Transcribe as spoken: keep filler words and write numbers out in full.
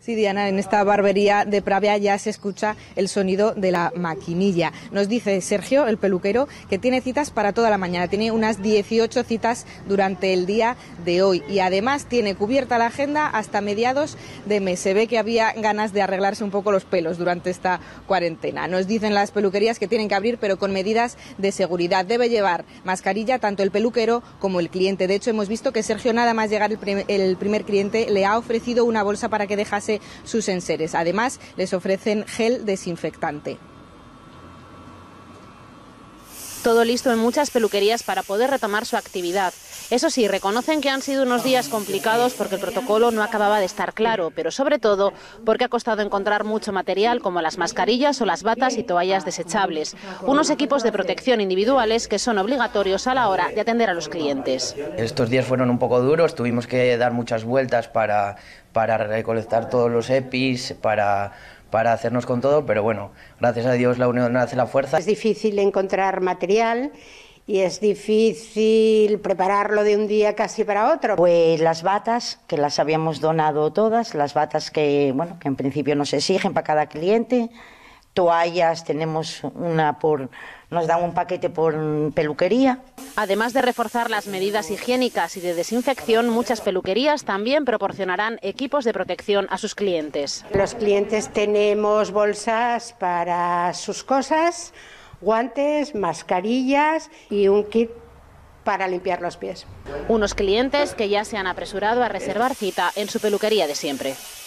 Sí, Diana, en esta barbería de Pravia ya se escucha el sonido de la maquinilla. Nos dice Sergio, el peluquero, que tiene citas para toda la mañana. Tiene unas dieciocho citas durante el día de hoy y además tiene cubierta la agenda hasta mediados de mes. Se ve que había ganas de arreglarse un poco los pelos durante esta cuarentena. Nos dicen las peluquerías que tienen que abrir, pero con medidas de seguridad. Debe llevar mascarilla tanto el peluquero como el cliente. De hecho, hemos visto que Sergio, nada más llegar el primer, el primer cliente, le ha ofrecido una bolsa para que dejase sus enseres. Además, les ofrecen gel desinfectante. Todo listo en muchas peluquerías para poder retomar su actividad. Eso sí, reconocen que han sido unos días complicados porque el protocolo no acababa de estar claro, pero sobre todo porque ha costado encontrar mucho material como las mascarillas o las batas y toallas desechables. Unos equipos de protección individuales que son obligatorios a la hora de atender a los clientes. Estos días fueron un poco duros, tuvimos que dar muchas vueltas para, para recolectar todos los EPIs, para... para hacernos con todo, pero bueno, gracias a Dios la unión hace la fuerza. Es difícil encontrar material y es difícil prepararlo de un día casi para otro. Pues las batas, que las habíamos donado todas, las batas que, bueno, que en principio nos exigen para cada cliente, toallas, tenemos una por, nos dan un paquete por peluquería. Además de reforzar las medidas higiénicas y de desinfección, muchas peluquerías también proporcionarán equipos de protección a sus clientes. Los clientes tenemos bolsas para sus cosas, guantes, mascarillas y un kit para limpiar los pies. Unos clientes que ya se han apresurado a reservar cita en su peluquería de siempre.